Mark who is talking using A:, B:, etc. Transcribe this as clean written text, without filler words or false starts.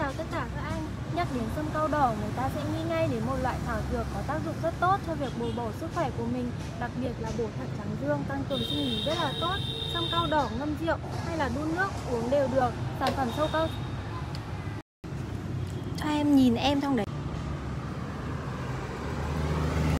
A: chào tất cả các anh. Nhắc đến sâm cau đỏ, người ta sẽ nghĩ ngay đến một loại thảo dược có tác dụng rất tốt cho việc bồi bổ sức khỏe của mình, đặc biệt là bổ thận trắng dương, tăng cường sinh lý rất là tốt. Sâm cau đỏ ngâm rượu hay là đun nước uống đều được. Sản phẩm sâu cau.
B: Cho em nhìn em trong đấy.